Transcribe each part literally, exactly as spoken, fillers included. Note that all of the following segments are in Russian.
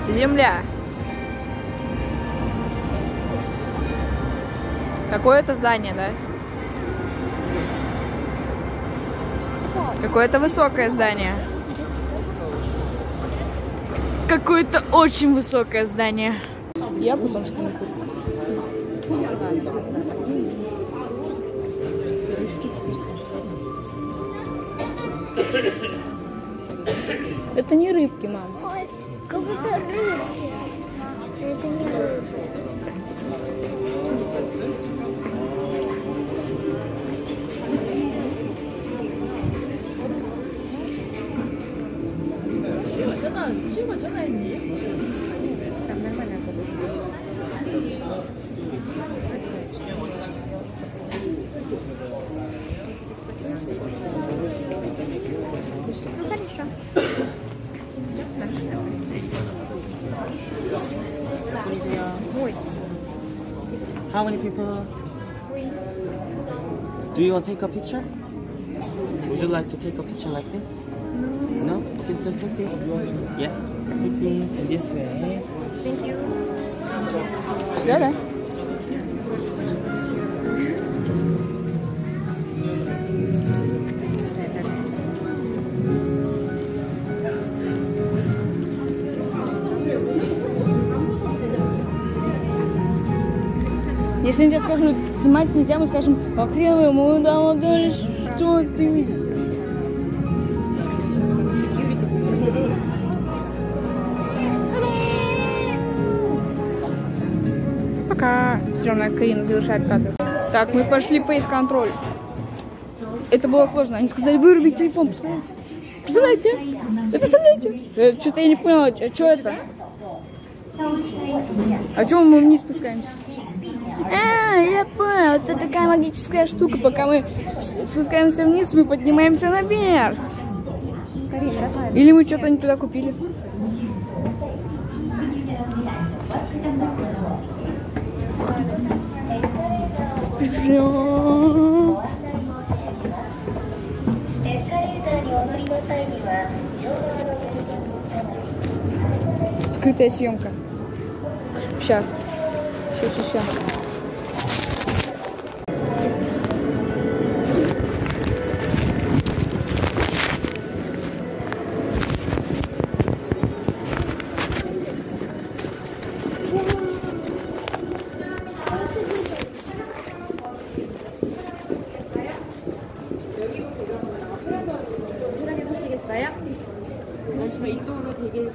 Земля. Какое-то здание, да? Какое-то высокое здание. Какое-то очень высокое здание. Я потом сниму. Это не рыбки, мам. Ой, как будто рыбки. Это не рыбки. Там нормально Ну хорошо. Ой. How many people? Three. Do you want to take a picture? Would you like to take a picture like this? No. No? Okay, so take this. Yes. Take this in this way. Thank you. Сюда, да? Если они тебя скажут, снимать нельзя, мы скажем, а хрен вы, мы там отдали, что ты? Пока. Стремная Карина завершает кадр. Так, мы пошли фейс-контроль. Это было сложно. Они сказали, выруби телефон. Представляете? Вы представляете? Что-то я не поняла, что это? А чего мы вниз спускаемся? А, я понял, это такая магическая штука. Пока мы спускаемся вниз, мы поднимаемся наверх. Или мы что-то не туда купили. Скрытая съемка. Сейчас. Сейчас, сейчас. 이쪽으로 되게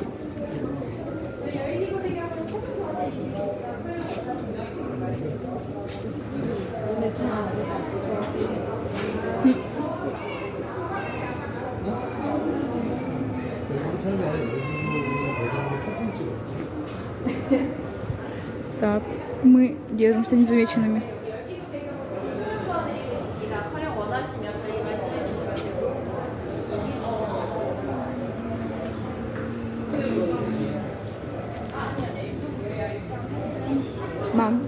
Так, мы держимся незамеченными. Мам.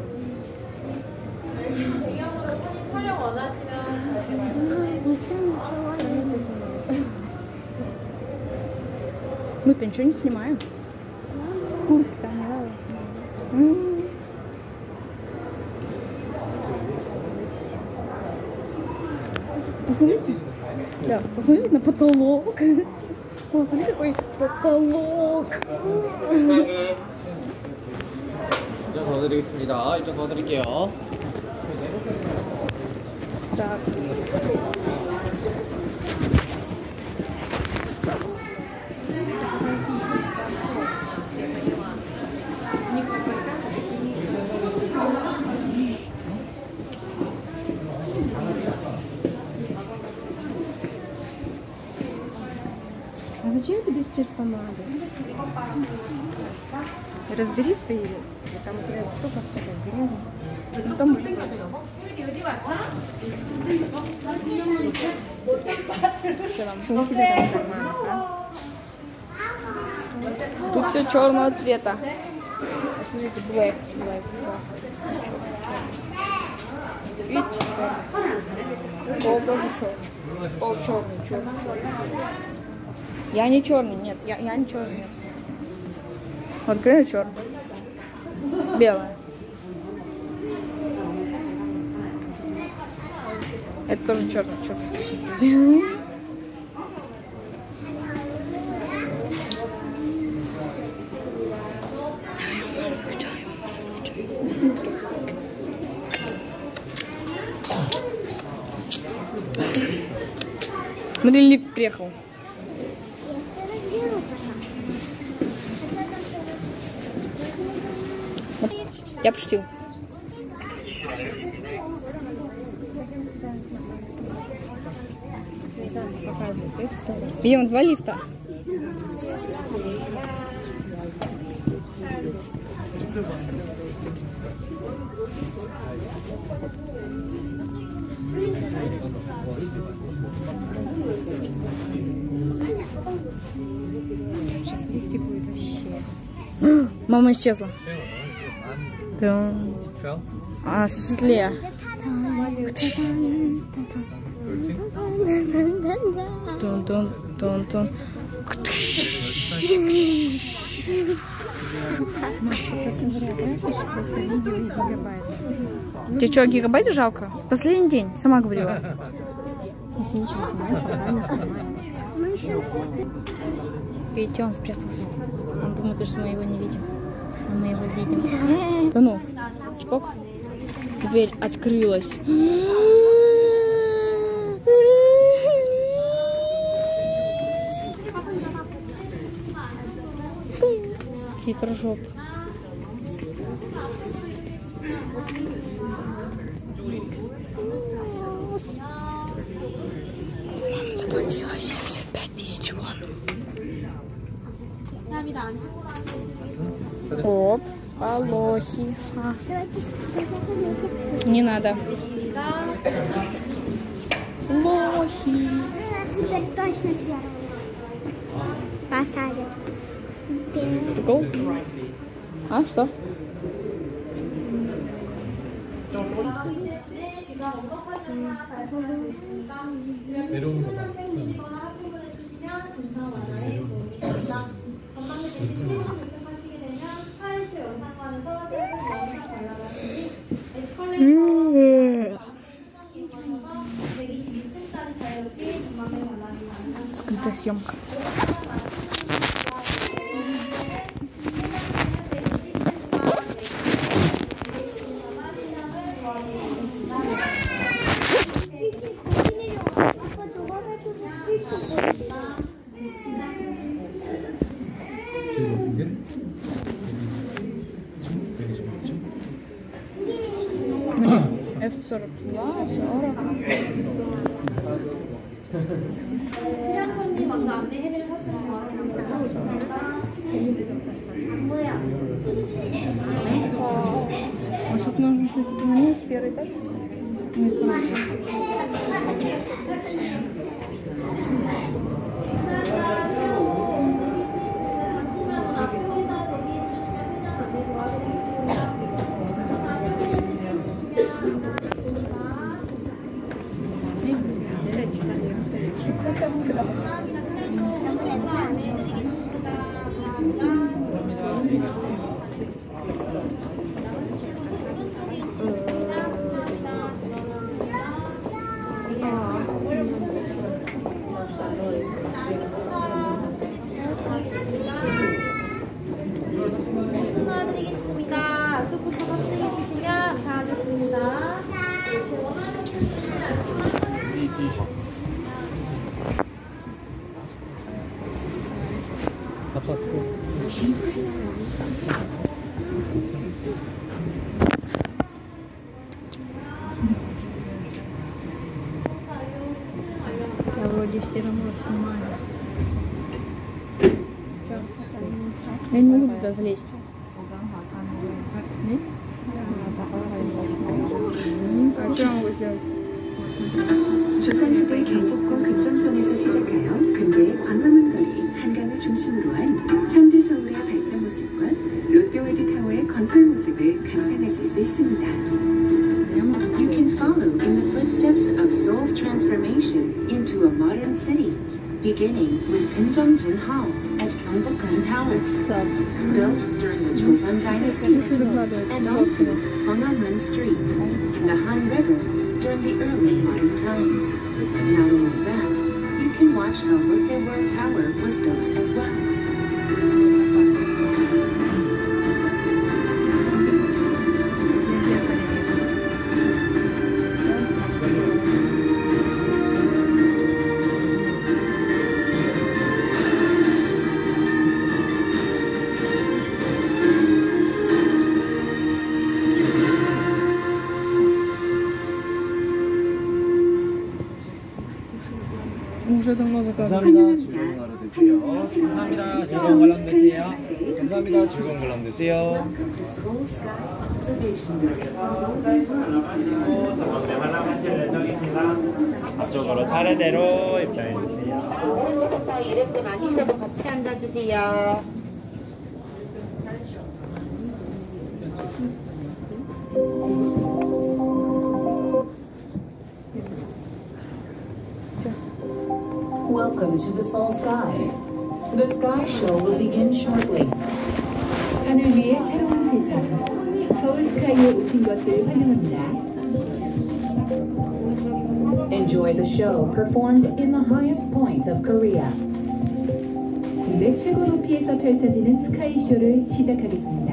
Мы-то ничего не снимаем. Куртка там не надо. Посмотрите. Да, посмотрите на потолок. О, смотри, какой потолок. 이쪽 더 드리겠습니다. 이쪽 더 드릴게요. Так. А зачем тебе сейчас помада? Разбери свои, там у тебя столько всякой грязи. Ну, там... Что там? Что у тебя там нормально? Тут все черного цвета. Смотрите, black, black, black. Видите, черный. Пол тоже черный. Пол черный, черный, черный. Я не черный, нет, я, я не черный, нет. Вот крылья черная. Белая. Это тоже черный. черный. Смотри, лифт приехал. Я пошутил. Видимо, два лифта. Сейчас в лифте будет вообще. Мама исчезла. А, светлее. Тун-тун-тун-тун. Честно говоря, графиш, просто видео и гигабайты. Тебе что, гигабайты жалко? Последний день, сама говорила. Если ничего снимать, пока не снимаем. Видите, он спрятался. Он думает, что мы его не видим. А мы его видим. Да ну, чпок. Дверь открылась. Хитрожоп. Заплатила семьдесят пять тысяч вон. Оп, алохи. А. Не надо. Лохи. Теперь точно все посадят. Прикол? А, что? 내려오는 거다. Скрытая съемка. эф сорок два, сорок. 손님 먼저 안내해드릴 탑승 Может, нужно спустить вниз с первый этаж? Не знаю. 도와드리겠습니다. 안쪽부터 탑승해 주시면 감사하겠습니다. Я вроде все равно снимаю. Я не могу туда залезть. Нет? А что я могу сделать? 조선시대 경복궁 급정선에서 시작하여 근대의 광화문 거리, 한강을 중심으로 한 현대 서울의 발전 모습과 롯데월드 타워의 건설 모습을 감상하실 수 있습니다. You can follow in the footsteps of Seoul's transformation into a modern city. beginning with Kunjeongjin Hall at Gyeongbokgung Palace, built during the Joseon Dynasty, and also Hongnamun Street and the Han River during the early modern times. Not only that, you can watch how Lotte World Tower was built as well. уже давно заказывала. 감사합니다. 즐거운 하루 되세요. 감사합니다. 즐거운 관람 되세요. 감사합니다. 즐거운 관람 되세요. Welcome to Seoul Sky Observation Area. 앞쪽으로 차례대로 입장해 주세요. 오늘부터 일행 분 아니셔도 같이 앉아주세요. Welcome to the Seoul Sky. The Sky Show will begin shortly. 하늘 위의 새로운 세상, 서울 스카이에 오신 것을 환영합니다. Enjoy the show performed in the highest point of Korea. 국내 최고 높이에서 펼쳐지는 스카이 쇼를 시작하겠습니다.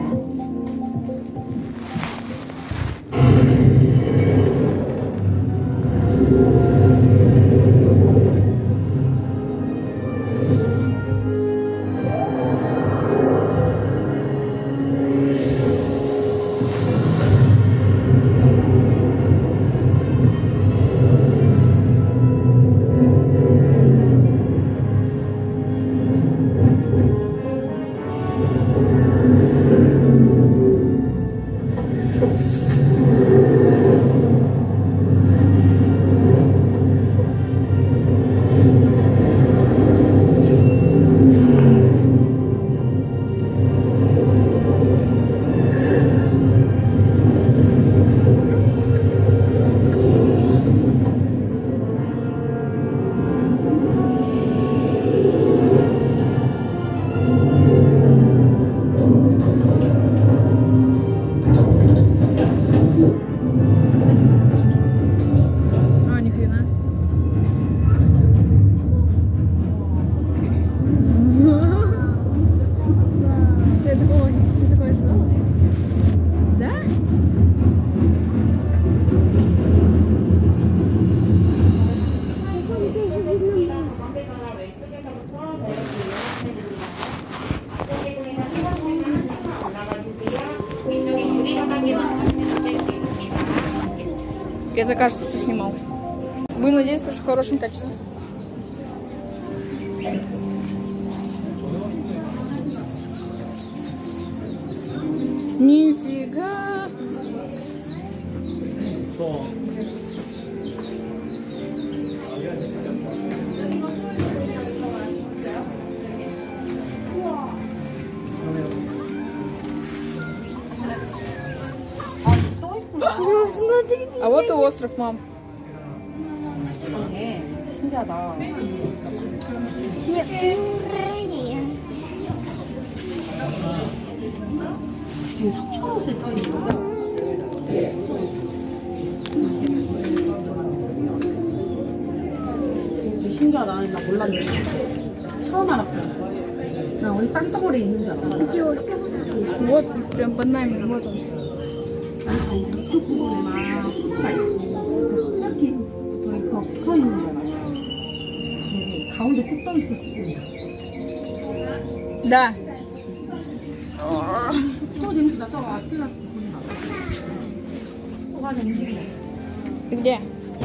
Это, кажется, все снимал. Будем надеяться, что в хорошем качестве. Нифига! А вот и остров, мам. 신기하다. 지금 석촌호수에 떠 있는 거죠? 신기하다. 나 몰랐는데. 처음 알았어요. 나 우리 땅덩어리에 있는 줄 알았어. Вот, прям под нами, вот он. 이쪽 부분에 막 호수가 있고 이렇게 붙어, 붙어 있는 거잖아요. 가운데 뚝 떠 있었을 거예요. Да. 또 재밌다. 또 아찔라 부분이 나. 또 가자 움직이네. Где?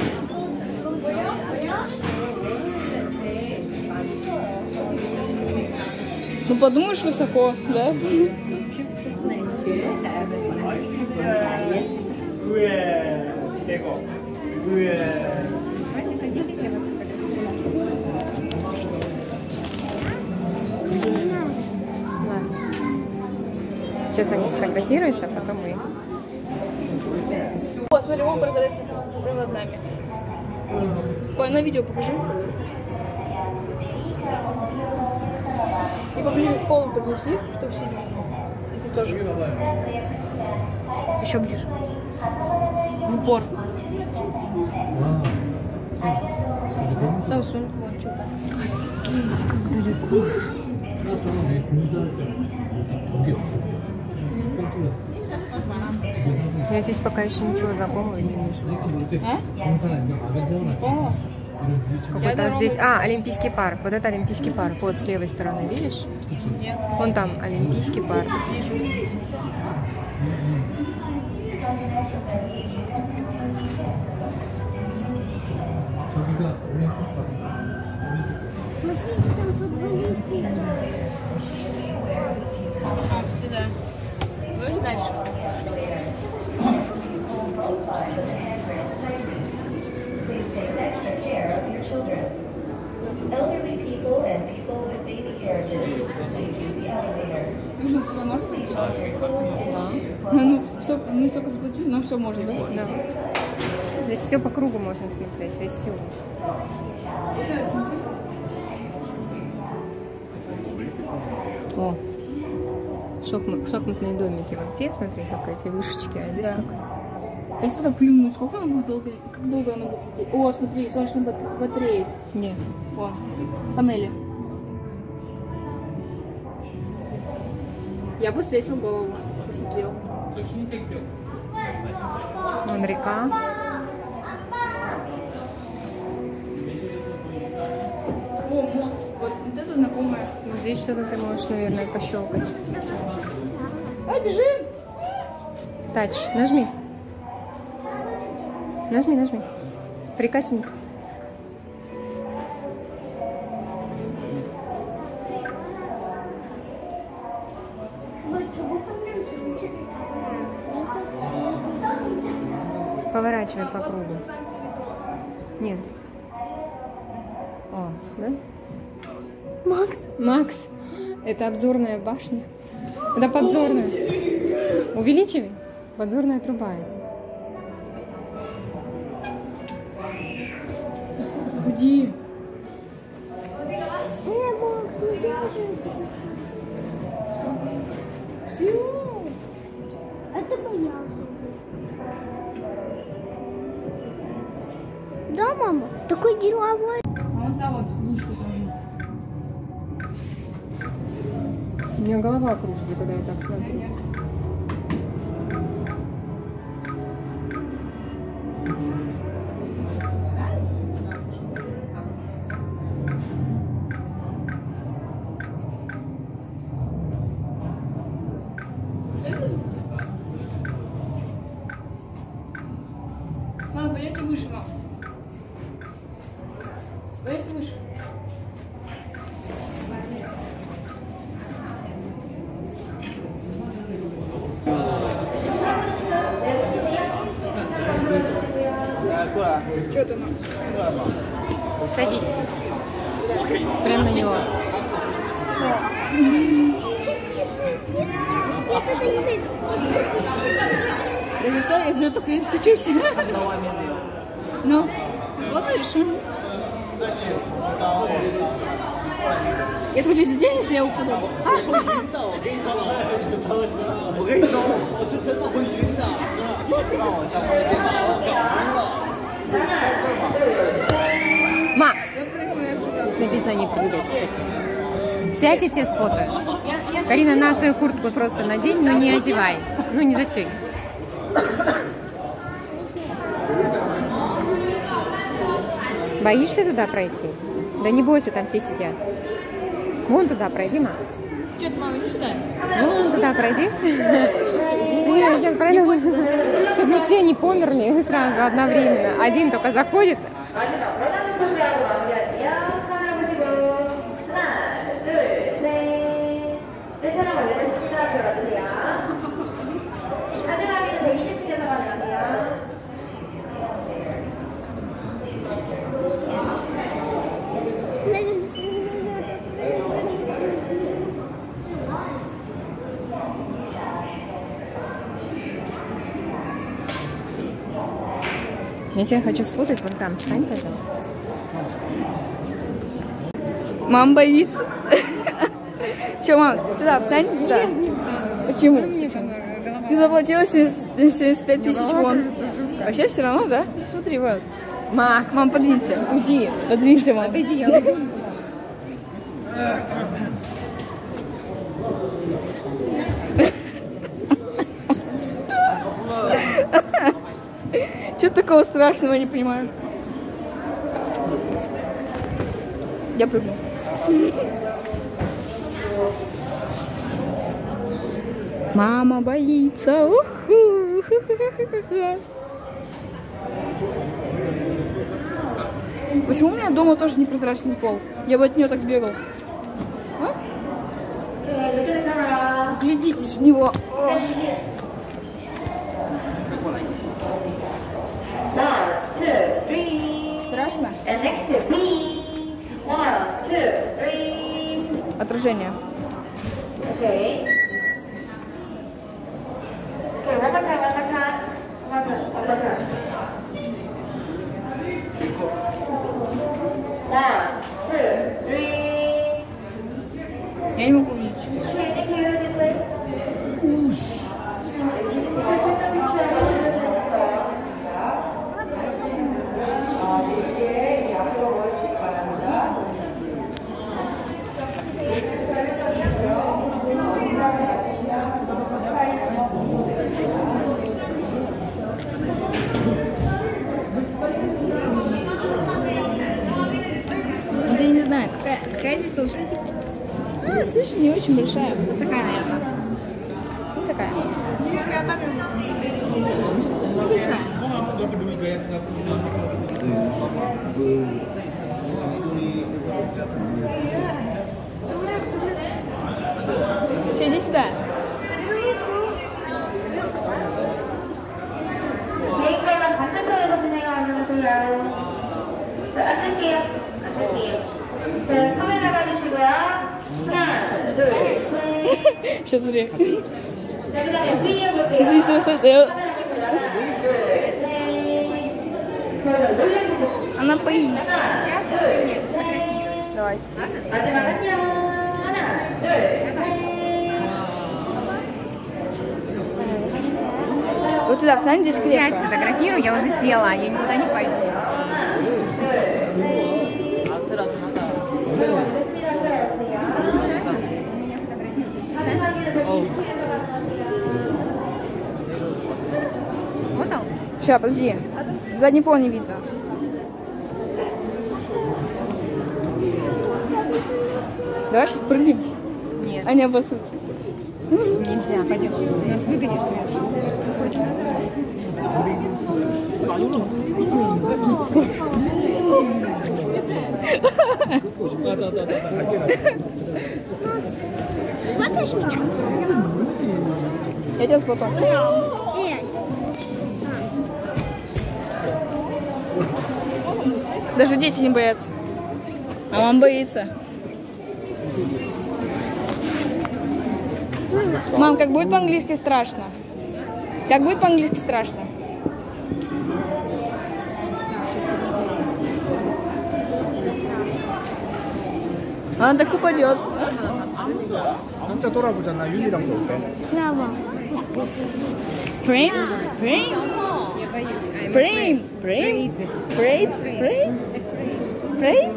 Ну подумаешь, высоко, да? 위에 최고. 위에. Сейчас они сфотографируются, а потом мы. О, смотри, вон прозрачный прям над нами. Ой, на видео покажи. И поближе к полу поднеси, чтобы все видели. И ты тоже. Еще ближе. В упор. Samsung, вот что-то. Как далеко. Я здесь пока еще ничего знакомого не вижу. А? О. Какой-то здесь... А, Олимпийский парк. Вот это Олимпийский парк. Вот с левой стороны, видишь? Нет. Вон там Олимпийский парк. Вижу. Смотрите, там футболисты. А, сюда. Будешь дальше? Elderly people and people with baby carriages, please use the elevator. Ты же сюда можешь прийти? Да. Ну, столько, мы столько заплатили, нам все можно, да? Да. Здесь все по кругу можно смотреть, здесь все. О, шахмат, шахматные домики. Вот те, смотри, как эти вышечки, а здесь Да. как... Если сюда плюнуть, сколько она будет долго, как долго она будет лететь? О, смотри, солнечные бат- батареи. Не. Вон, панели. Я бы свесил голову, посмотрел. Вон река. О, мост. Вот, вот это знакомое. Вот здесь что-то ты можешь, наверное, пощелкать. Ай, бежим! Тач, нажми. Нажми, нажми. Прикоснись. Поворачивай по кругу. Нет. О, да? Макс. Макс, это обзорная башня. Это подзорная. Увеличивай. Подзорная труба. Уйди. Это моя. Да, мама? Такой деловой. А вот там вот вышка тоже. У меня голова кружится, когда я так смотрю. Мама, пойдемте выше, мам. Пойдемте выше. Что ты, мам? Садись. Прям на него. Я туда не зайду. Если что, я за эту хрень скучусь. Ну, смотришь? Я скучусь здесь, если я упаду. 我跟你说，我是真的会晕的。让我这样。 Ма! Здесь написано не прыгать, кстати. Сядь и тебе сфотаю. Карина, на свою куртку просто надень, но не одевай. Ну, не застегивай. Боишься туда пройти? Да не бойся, там все сидят. Вон туда пройди, Макс. Что ты, мама, иди сюда. Вон туда пройди. Чтобы мы все не померли сразу одновременно. Один только заходит. Я тебя хочу сфотать, вон там, стань, пожалуйста. Мама боится. Че, мам, сюда, встань, сюда. Почему? Ты заплатила семьдесят пять тысяч вон. Вообще все равно, да? Смотри, вот. Макс. Мам, подвинься. Уйди. Подвинься, мам. Отойди, я уйду. Что такого страшного, не понимаю. Я прыгну. Мама боится. Уху. Почему у меня дома тоже непрозрачный пол? Я бы от нее так бегал. А? Глядитесь в него. Страшно? Отражение. Okay. Okay, one more time, one more time. One more time, one more time. One, two, three. Я не могу увидеть. Okay, thank you. This way. Да я не знаю, какая, какая здесь толщина? Ну, слышишь, не очень большая. Вот такая, наверное. Вот такая. Все, иди сюда. 여기까지만 반대편에서 진행하는 거예요. 자, 앉을게요. 앉을게요. 자, 카메라 봐주시고요. 하나, 둘, 셋. Сейчас смотри. 자, 그 다음에 위에 볼게요. Сейчас не смотрю. 하나, 둘, 셋. 자, 놀래보세요. Она боится. 하나, 둘, 셋. Давай. 마지막 안녕. 하나, 둘, 셋. Вот сюда встань, здесь Сядь, клетка. сфотографирую, я уже села, я никуда не пойду. Вот он. Сейчас, подожди. Задний фон не видно. Давай сейчас прыгнем. Нет, Они обоснутся. нельзя, пойдем. У нас выгонит свет. Смотришь меня? Я тебя сфотал. Нет. Даже дети не боятся. А мама боится. Мам, как будет по-английски страшно? Как будет по-английски страшно? Она так упадет. 한자 돌아보잖아. 윤이랑도 올때. Лава. Frame? Frame? Я боюсь. I'm Frame? Frame? Afraid? Afraid? Afraid?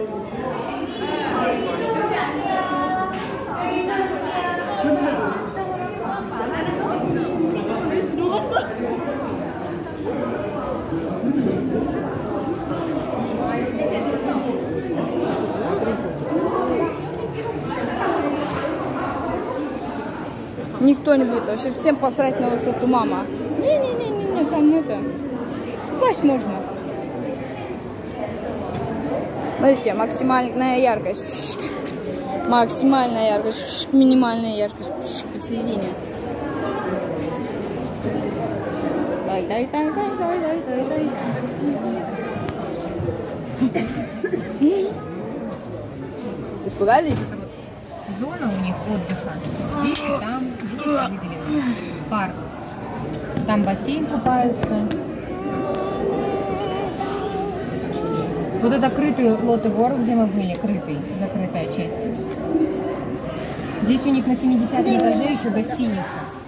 Никто не боится, вообще всем посрать на высоту, мама. Не-не-не-не, там это, упасть можно. Смотрите, максимальная яркость, максимальная яркость, минимальная яркость посередине. Дай, дай, дай, дай, дай, дай, дай, дай. Испугались? Зона у них отдыха. Здесь и там, видишь, выделены. Парк. Там бассейн купаются. Вот это крытый Лотте Ворлд, где мы были, крытый, закрытая часть. Здесь у них на семидесятом этаже еще гостиница.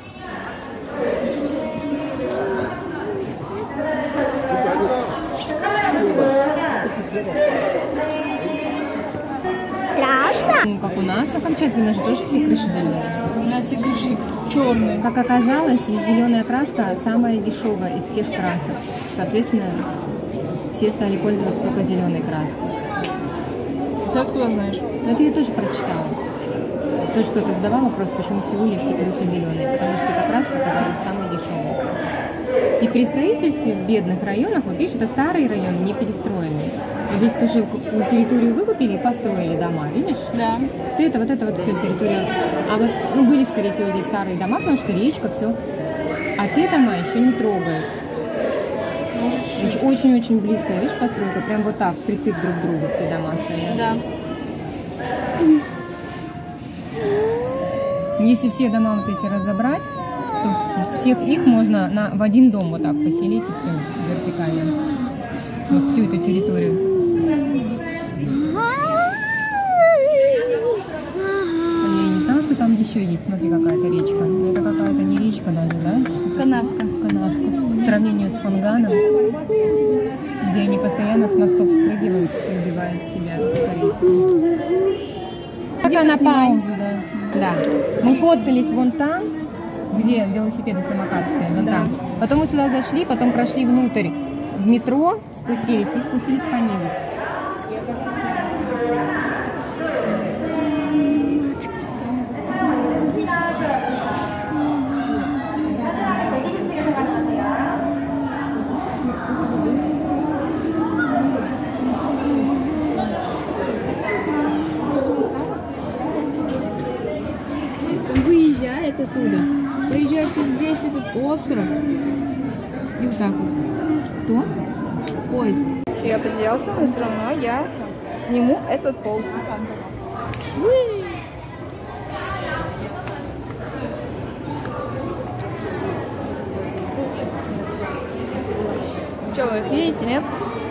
Страшно? Ну, как у нас на Камчатке, у нас же тоже все крыши зеленые. У нас все крыши черные. Как оказалось, зеленая краска самая дешевая из всех красок. Соответственно, все стали пользоваться только зеленой краской. Ты откуда знаешь? Но это я тоже прочитала. Тоже кто-то задавал вопрос, почему в Сеуле все крыши зеленые. Потому что эта краска оказалась самой дешевой. И при строительстве в бедных районах, вот видишь, это старые районы, не перестроенные. Вот здесь тоже территорию выкупили и построили дома, видишь? Да. Вот это, вот это вот все территория. А вот, ну, были, скорее всего, здесь старые дома, потому что речка, все. А те дома еще не трогают. Очень-очень близкая, видишь, постройка. Прям вот так, впритык друг к другу все дома стоят. Да. Если все дома вот эти разобрать, то всех их можно на, в один дом вот так поселить и все вертикально. Вот всю эту территорию. Я и не знала, что там еще есть. Смотри, какая-то речка. Это какая-то не речка даже, да? Канавка. Канавка. В сравнении с Фонганом, где они постоянно с мостов спрыгивают и убивают себя корейцы. Пока на паузу, да. Да. Мы фоткались вон там, где велосипеды, самокаты стоят, вон там. Потом мы сюда зашли, потом прошли внутрь в метро, спустились и спустились по небу. Выезжает оттуда, проезжает через весь этот остров и вот так вот. Кто? Поезд. Я потерялся, но все равно я сниму этот пол. Что, вы их видите, нет?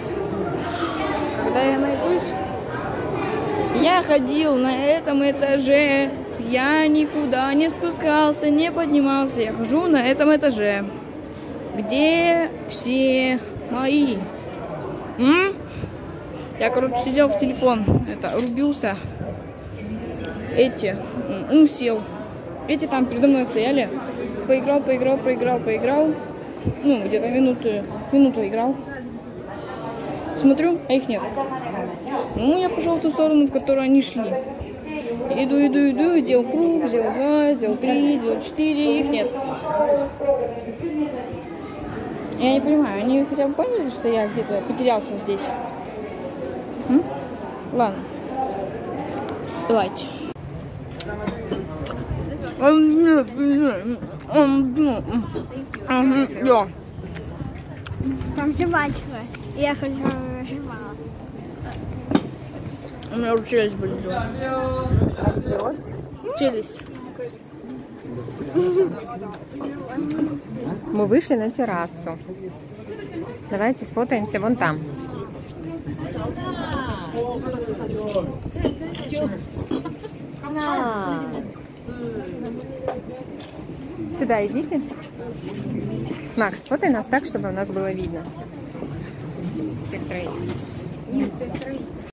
Когда я найдусь, я ходил на этом этаже. Я никуда не спускался, не поднимался. Я хожу на этом этаже. Где все мои? М? Я, короче, сидел в телефон. Это, рубился. Эти. Ну, сел. Эти там передо мной стояли. Поиграл, поиграл, поиграл, поиграл. Ну, где-то минуту, минуту играл. Смотрю, а их нет. Ну, я пошел в ту сторону, в которую они шли. Иду, иду, иду, сделал круг, сделал два, сделал три, сделал четыре, их нет. Я не понимаю, они хотя бы поняли, что я где-то потерялся вот здесь? М? Ладно. Давайте. Там жвачка. Я хочу жевала. У меня уже челюсть болит. Челюсть. Мы вышли на террасу. Давайте сфотаемся вон там. Сюда идите. Макс, сфотай нас так, чтобы нас было видно. Всех троих. Нет, всех троих.